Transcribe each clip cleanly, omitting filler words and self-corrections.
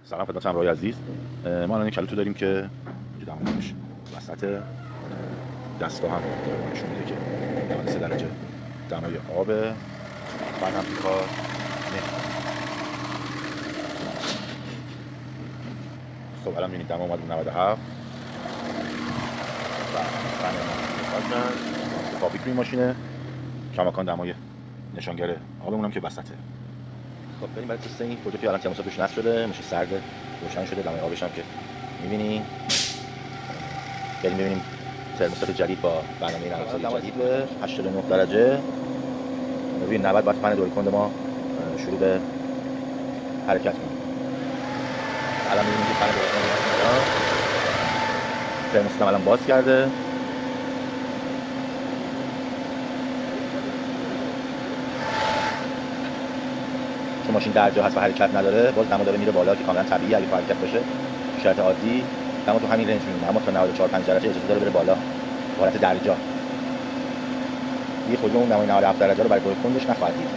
سلام خدمت همراهی عزیز. ما الان این کلوتو داریم که دماغ میشه وسط دستا هم داره نشون میده که 93 درجه دمای آب بعد هم کار خب الان میبینید دما اومد 97 و فن ما کرد فابریک روی ماشینه کماکان دمای نشانگر آبمون هم که وسطه. خب بریم برای تست این خودروی که الان ترموستاتش نصب شده، ماشین سرد روشن شده، دمای آبش هم که می‌بینی. بریم ببینیم ترموستات جدید با برنامه نرم‌افزاری جدید به 89 درجه. ببین 90 بعد فن دور کند ما شروع به حرکت کنه. الان می‌بینیم که فن دور کند ترموستات الان باز کرده. چون ماشین در جا هست و حرکت نداره، باز دما داره میره بالا که کاملا طبیعیه. اگه حرکت باشه تو شرایط عادی دما تو همین رنج میمونه، اما تا 94 5 درجه اجازه داره بره بالا به حالت درجا. یه خودرو اون دمای 97 درجه رو برای دور کندش نخواهد دید.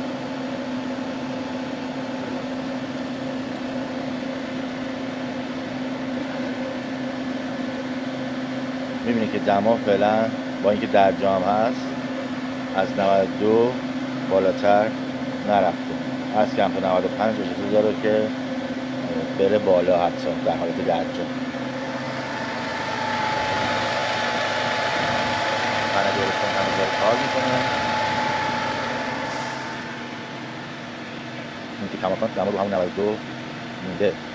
می‌بینید که دما فعلا با اینکه در جا هم هست از 92 بالاتر نرفته. از کم تا 95 اجازه داره که بره بالا حتی در حالت درجا. فن دور کند هم داره کار میکنه. این که کماکان دما رو همون 92 میده.